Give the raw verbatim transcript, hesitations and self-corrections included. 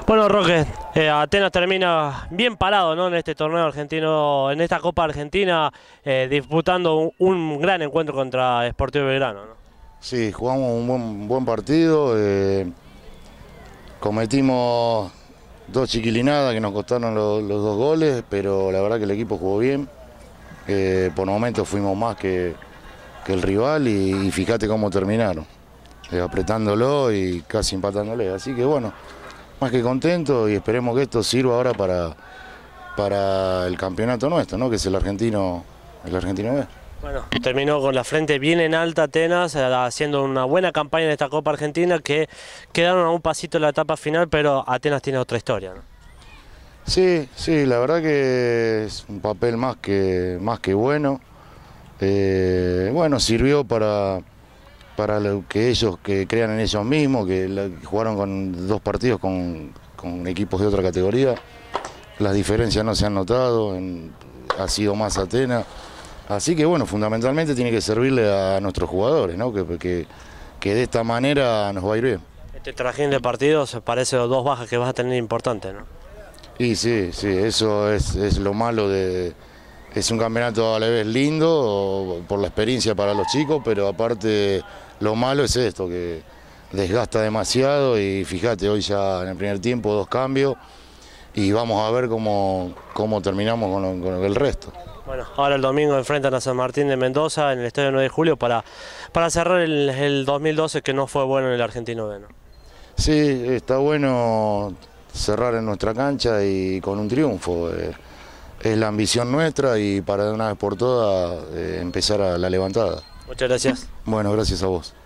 Bueno, Roque, eh, Atenas termina bien parado, ¿no? En este torneo argentino, en esta Copa Argentina, eh, disputando un, un gran encuentro contra Sportivo Belgrano, ¿no? Sí, jugamos un buen, buen partido, eh, cometimos dos chiquilinadas que nos costaron lo- los dos goles, pero la verdad que el equipo jugó bien. Eh, por momentos fuimos más que, que el rival y, y fíjate cómo terminaron, eh, apretándolo y casi empatándole. Así que bueno, más que contento y esperemos que esto sirva ahora para, para el campeonato nuestro, ¿no? Que es el argentino, el argentino B. Bueno, terminó con la frente bien en alta Atenas, eh, haciendo una buena campaña en esta Copa Argentina, que quedaron a un pasito en la etapa final, pero Atenas tiene otra historia, ¿no? Sí, sí, la verdad que es un papel más que, más que bueno. Eh, bueno, sirvió para, para lo que ellos que crean en ellos mismos, que la- jugaron con dos partidos con, con equipos de otra categoría. Las diferencias no se han notado, en- ha sido más Atenas. Así que bueno, fundamentalmente tiene que servirle a nuestros jugadores, ¿no? Que, que, que de esta manera nos va a ir bien. Este trajín de partidos parece dos bajas que vas a tener importantes, ¿no? Y sí, sí, eso es, es lo malo de... Es un campeonato a la vez lindo por la experiencia para los chicos, pero aparte lo malo es esto, que desgasta demasiado y fíjate, hoy ya en el primer tiempo dos cambios y vamos a ver cómo, cómo terminamos con, lo- con el resto. Bueno, ahora el domingo enfrentan a San Martín de Mendoza en el Estadio nueve de Julio para, para cerrar el, el dos mil doce, que no fue bueno en el Argentino B, ¿no? Sí, está bueno cerrar en nuestra cancha y con un triunfo. eh, Es la ambición nuestra y para de una vez por todas eh, empezar a la levantada. Muchas gracias. Bueno, gracias a vos.